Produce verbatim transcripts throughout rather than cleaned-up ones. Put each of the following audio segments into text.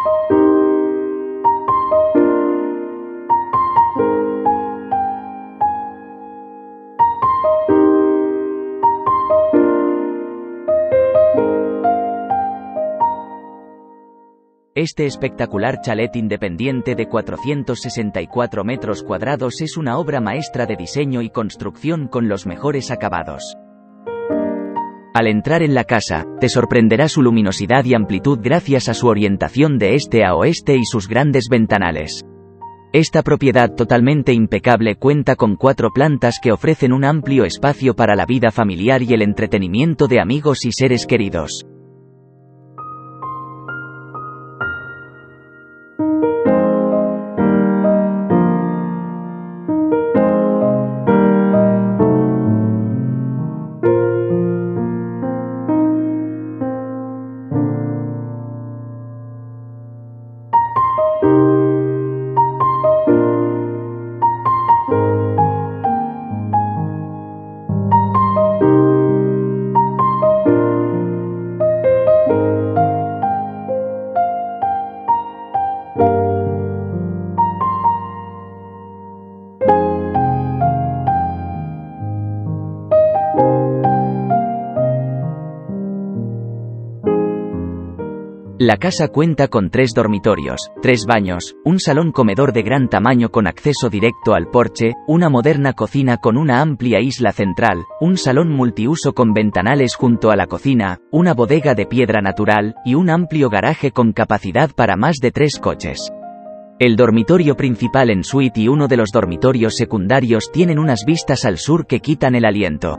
Este espectacular chalet independiente de cuatrocientos sesenta y cuatro metros cuadrados es una obra maestra de diseño y construcción con los mejores acabados. Al entrar en la casa, te sorprenderá su luminosidad y amplitud gracias a su orientación de este a oeste y sus grandes ventanales. Esta propiedad totalmente impecable cuenta con cuatro plantas que ofrecen un amplio espacio para la vida familiar y el entretenimiento de amigos y seres queridos. La casa cuenta con tres dormitorios, tres baños, un salón comedor de gran tamaño con acceso directo al porche, una moderna cocina con una amplia isla central, un salón multiuso con ventanales junto a la cocina, una bodega de piedra natural, y un amplio garaje con capacidad para más de tres coches. El dormitorio principal en suite y uno de los dormitorios secundarios tienen unas vistas al sur que quitan el aliento.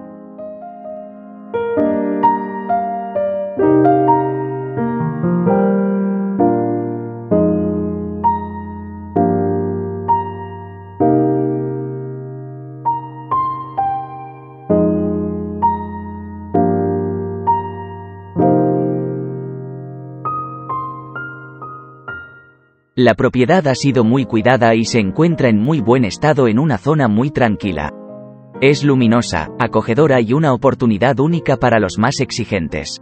La propiedad ha sido muy cuidada y se encuentra en muy buen estado en una zona muy tranquila. Es luminosa, acogedora y una oportunidad única para los más exigentes.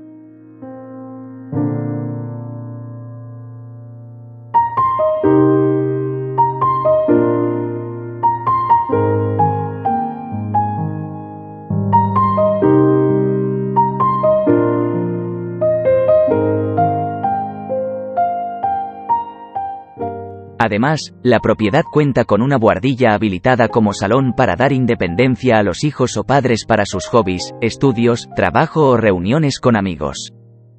Además, la propiedad cuenta con una buhardilla habilitada como salón para dar independencia a los hijos o padres para sus hobbies, estudios, trabajo o reuniones con amigos.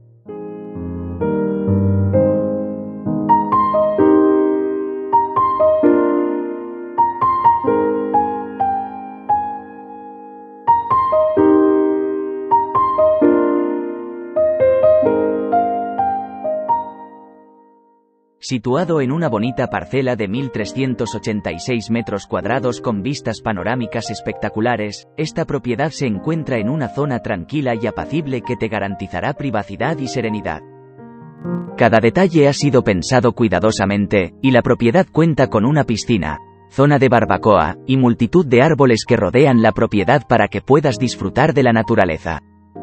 Situado en una bonita parcela de mil trescientos ochenta y seis metros cuadrados con vistas panorámicas espectaculares, esta propiedad se encuentra en una zona tranquila y apacible que te garantizará privacidad y serenidad. Cada detalle ha sido pensado cuidadosamente, y la propiedad cuenta con una piscina, zona de barbacoa, y multitud de árboles que rodean la propiedad para que puedas disfrutar de la naturaleza.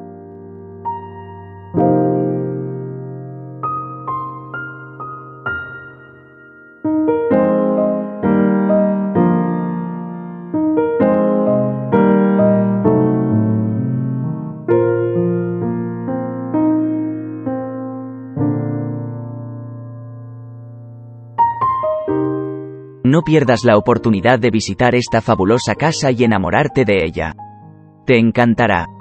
No pierdas la oportunidad de visitar esta fabulosa casa y enamorarte de ella. Te encantará.